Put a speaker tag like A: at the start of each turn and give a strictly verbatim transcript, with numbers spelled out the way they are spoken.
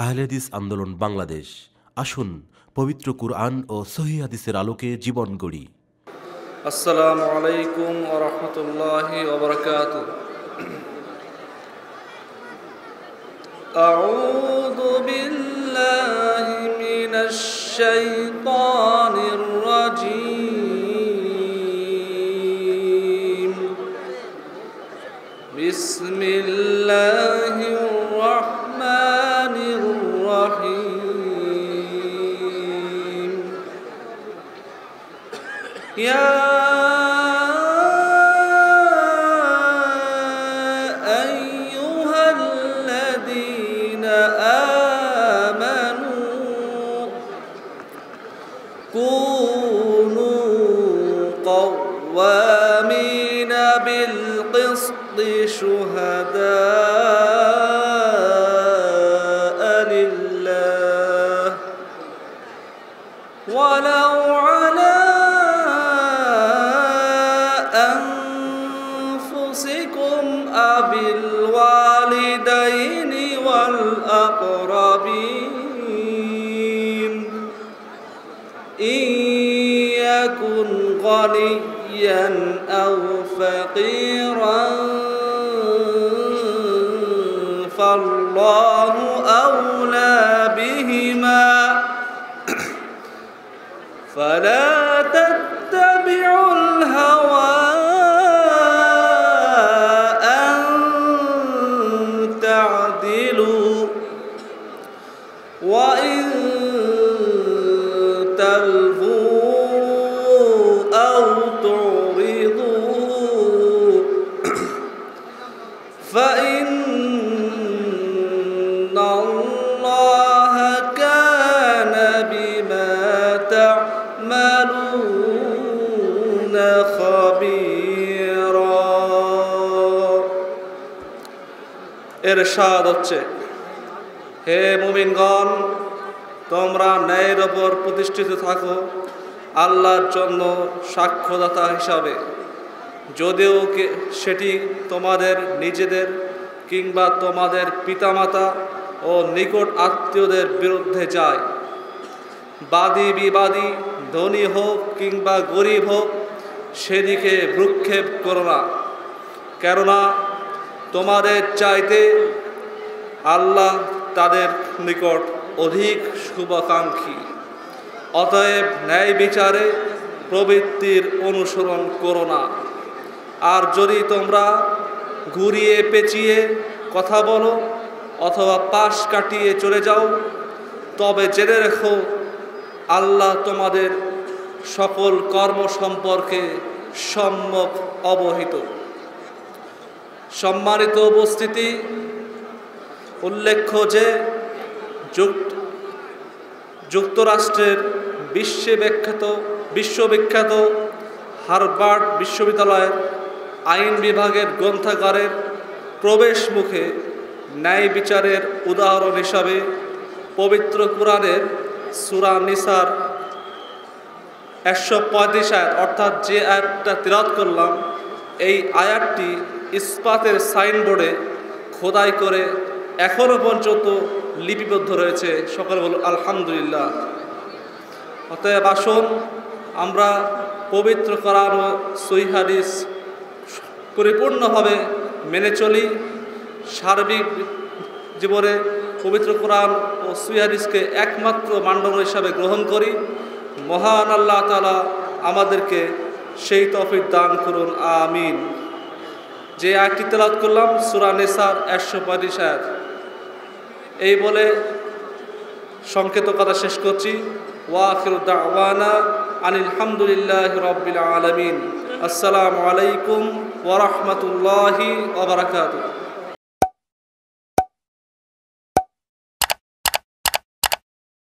A: আহলে হাদিস আন্দোলন বাংলাদেশ। আসুন পবিত্র কুরআন ও সহিহ হাদিসের আলোকে জীবন গড়ি।
B: আসসালামু আলাইকুম ওয়া রাহমাতুল্লাহি ওয়া বারাকাতুহু। আউযু বিল্লাহি মিনাশ শাইতানির রাজীম। বিসমিল্লাহির রাহমানির রাহিম। ইয়া আইয়ুহাল্লাযীনা আমানু কুনু কওয়ামিনা বিল কিসতি শুহাদাআ লিল্লাহ ওয়ালাউ আলা أنفسكم أو الوالدين والأقربين إن يكن غنيا أو فقيرا فالله أولى بهما فلا تتبعوا الهوى وإن تلفوا أو تعرضوا فإن الله كان بما تعملون خبيرا। ইরশাদ হচ্ছে, হে মুমিনগণ, তোমরা ন্যায়ের ওপর প্রতিষ্ঠিত থাকো আল্লাহর জন্য সাক্ষ্যদাতা হিসাবে, যদিও সেটি তোমাদের নিজেদের কিংবা তোমাদের পিতামাতা ও নিকট আত্মীয়দের বিরুদ্ধে যায়। বাদী বিবাদী, ধনী হোক কিংবা গরিব হোক, সেদিকে ভ্রুক্ষেপ করো না, কেননা তোমাদের চাইতে আল্লাহ তাদের নিকট অধিক শুভাকাঙ্ক্ষী। অতএব ন্যায় বিচারে প্রবৃত্তির অনুসরণ করো না। আর যদি তোমরা ঘুরিয়ে পেঁচিয়ে কথা বলো অথবা পাশ কাটিয়ে চলে যাও, তবে জেনে রেখো আল্লাহ তোমাদের সকল কর্ম সম্পর্কে সম্যক অবহিত। সম্মানিত উপস্থিতি, উল্লেখ্য যে যুক্তরাষ্ট্রের বিশ্ববিখ্যাত বিশ্ববিখ্যাত হার্ভার্ড বিশ্ববিদ্যালয়ের আইন বিভাগের গ্রন্থাগারের প্রবেশ মুখে ন্যায় বিচারের উদাহরণ হিসাবে পবিত্র কুরআনের সূরা নিসার একশো পঁয়ত্রিশ আয়াত, অর্থাৎ যে আয়াতটা তিলাওয়াত করলাম, এই আয়াতটি ইস্পাতের সাইনবোর্ডে খোদাই করে এখনও পর্যন্ত লিপিবদ্ধ রয়েছে। সকলে বলুন আলহামদুলিল্লাহ। অতএব আসুন আমরা পবিত্র কোরআন ও সহিহ হাদিস পরিপূর্ণভাবে মেনে চলি, সার্বিক জীবনে পবিত্র কোরআন ও সহিহ হাদিসকে একমাত্র মানদণ্ড হিসাবে গ্রহণ করি। মহান আল্লাহ তাআলা আমাদেরকে সেই তৌফিক দান করুন, আমিন। যে আয়াতটি তেলাওয়াত করলাম সূরা নিসার একশো পঁয়ত্রিশ আয়াত, এই বলে সংক্ষেপ কথা শেষ করছি। ওয়া আখিরু দাওয়ানা আনিল হামদুলিল্লাহি রাব্বিল আলামিন। আসসালামু আলাইকুম ওয়া রাহমাতুল্লাহি ওয়া বারাকাতুহু।